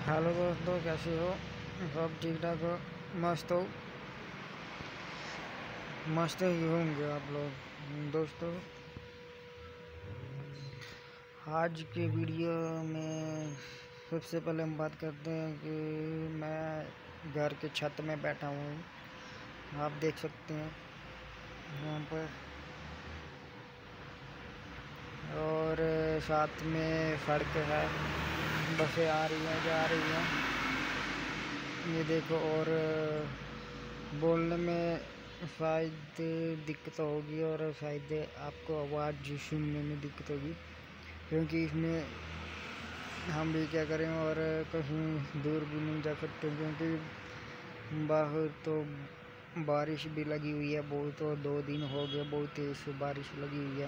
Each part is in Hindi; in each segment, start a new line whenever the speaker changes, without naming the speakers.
हेलो दोस्तों, कैसे हो? सब ठीक ठाक हो? मस्त हो? मस्त ही होंगे आप लोग दोस्तों। आज के वीडियो में सबसे पहले हम बात करते हैं कि मैं घर के छत में बैठा हूँ। आप देख सकते हैं यहाँ पर, और साथ में सड़क है, बसें आ रही हैं जा रही हैं, ये देखो। और बोलने में शायद दिक्कत होगी और शायद आपको आवाज़ सुनने में दिक्कत होगी, क्योंकि इसमें हम भी क्या करें और कहीं दूर भी नहीं जा सकते, क्योंकि बाहर तो बारिश भी लगी हुई है बहुत, तो 2 दिन हो गए बहुत तेज़ बारिश लगी हुई है।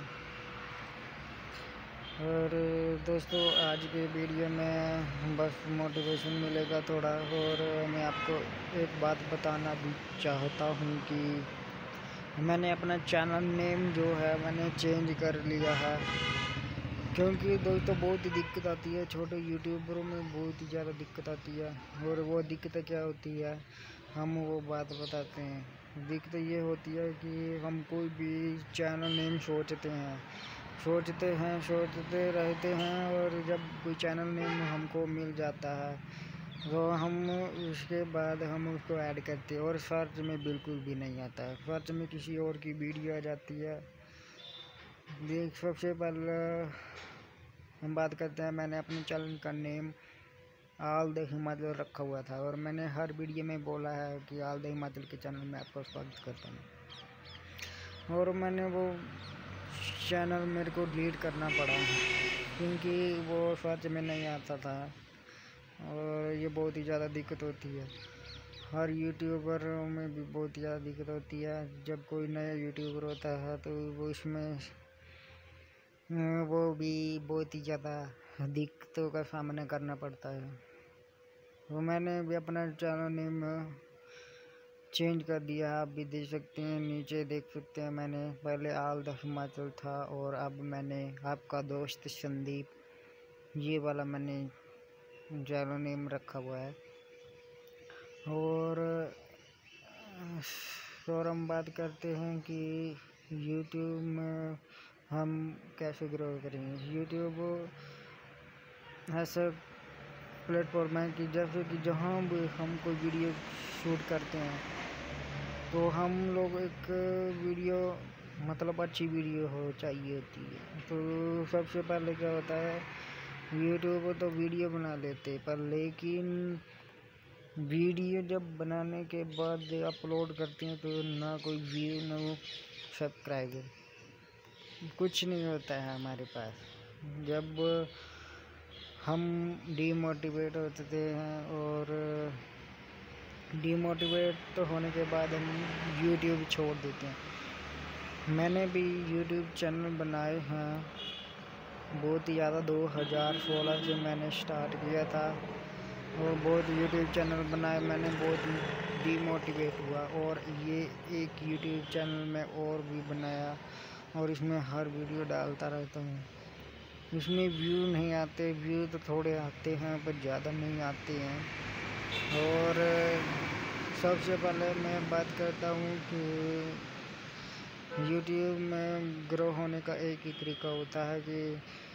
और दोस्तों, आज के वीडियो में बस मोटिवेशन मिलेगा थोड़ा, और मैं आपको एक बात बताना भी चाहता हूँ कि मैंने अपना चैनल नेम जो है मैंने चेंज कर लिया है, क्योंकि दोस्तों बहुत ही दिक्कत आती है छोटे यूट्यूबरों में, बहुत ही ज़्यादा दिक्कत आती है। और वो दिक्कत क्या होती है, हम वो बात बताते हैं। दिक्कत ये होती है कि हम कोई भी चैनल नेम सोचते रहते हैं, और जब कोई चैनल नेम हमको मिल जाता है तो हम उसके बाद हम उसको ऐड करते हैं, और सर्च में बिल्कुल भी नहीं आता है। सर्च में किसी और की वीडियो आ जाती है। देख, सबसे पहले हम बात करते हैं, मैंने अपने चैनल का नेम ऑल द हिमाचल रखा हुआ था, और मैंने हर वीडियो में बोला है कि ऑल द हिमाचल के चैनल में आपका स्वागत करता हूँ। और मैंने वो चैनल मेरे को डिलीट करना पड़ा, क्योंकि वो सर्च में नहीं आता था, और ये बहुत ही ज़्यादा दिक्कत होती है। हर यूट्यूबर में भी बहुत ज़्यादा दिक्कत होती है। जब कोई नया यूट्यूबर होता है तो वो इसमें वो भी बहुत ही ज़्यादा दिक्कतों का सामना करना पड़ता है। वो मैंने भी अपना चैनल नेम चेंज कर दिया, आप भी देख सकते हैं, नीचे देख सकते हैं। मैंने पहले ऑल द हिमाचल था, और अब मैंने आपका दोस्त संदीप, ये वाला मैंने चैनल नेम रखा हुआ है। और हम बात करते हैं कि यूट्यूब में हम कैसे ग्रो करेंगे। यूट्यूब ऐसा प्लेटफॉर्म है कि जैसे कि जहाँ भी हम कोई वीडियो शूट करते हैं, तो हम लोग एक वीडियो मतलब अच्छी वीडियो हो चाहिए होती है। तो सबसे पहले क्या होता है, यूट्यूब तो वीडियो बना लेते, पर लेकिन वीडियो जब बनाने के बाद अपलोड करते हैं तो ना कोई व्यू ना सब्सक्राइबर, कुछ नहीं होता है हमारे पास। जब हम डीमोटिवेट होते हैं, और डीमोटिवेट होने के बाद हम यूट्यूब छोड़ देते हैं। मैंने भी यूट्यूब चैनल बनाए हैं बहुत ही ज़्यादा, 2016 से मैंने स्टार्ट किया था, और बहुत यूट्यूब चैनल बनाए मैंने, बहुत डीमोटिवेट हुआ, और ये एक यूट्यूब चैनल में और भी बनाया, और इसमें हर वीडियो डालता रहता हूँ। इसमें व्यू नहीं आते, व्यू तो थोड़े आते हैं पर ज़्यादा नहीं आते हैं। और सबसे पहले मैं बात करता हूँ कि यूट्यूब में ग्रो होने का एक ही तरीका होता है कि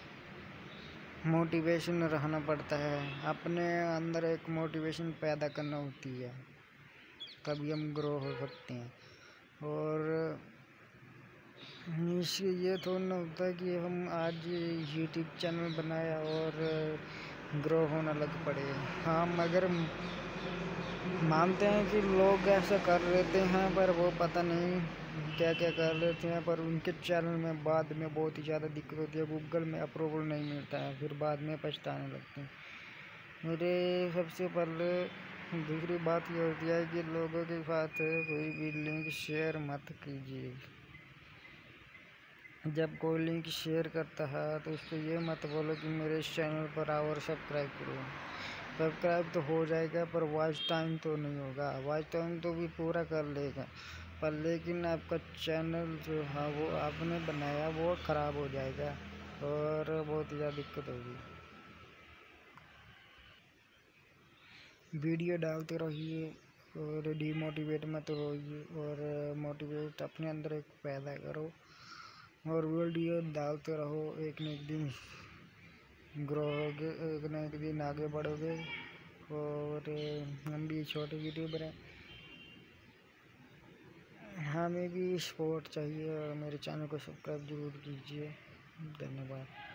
मोटिवेशन रहना पड़ता है। अपने अंदर एक मोटिवेशन पैदा करना होती है, तभी हम ग्रो हो सकते हैं। और इससे ये थोड़ा ना होता है कि हम आज यूट्यूब चैनल बनाया और ग्रो होना लग पड़े। हम अगर मानते हैं कि लोग ऐसा कर लेते हैं, पर वो पता नहीं क्या क्या कर लेते हैं, पर उनके चैनल में बाद में बहुत ही ज़्यादा दिक्कत होती है। गूगल में अप्रूवल नहीं मिलता है, फिर बाद में पछताने लगते हैं। मेरे सबसे पहले दूसरी बात ये होती है कि लोगों के साथ कोई भी लिंक शेयर मत कीजिए। जब कोई लिंक शेयर करता है तो उसको ये मत बोलो कि मेरे इस चैनल पर आओ और सब्सक्राइब करो। सब्सक्राइब तो हो जाएगा, पर वॉच टाइम तो नहीं होगा। वॉच टाइम तो भी पूरा कर लेगा, पर लेकिन आपका चैनल जो है वो आपने बनाया वो ख़राब हो जाएगा, और बहुत ज़्यादा दिक्कत होगी। वीडियो डालते रहिए और डीमोटिवेट मत होइए और मोटिवेट अपने अंदर एक पैदा करो और वीडियो डालते रहो। एक न एक दिन ग्रो होगे, एक न एक दिन आगे बढ़ोगे। और हम भी छोटे यूट्यूबर हैं, हमें भी सपोर्ट चाहिए और मेरे चैनल को सब्सक्राइब जरूर कीजिए। धन्यवाद।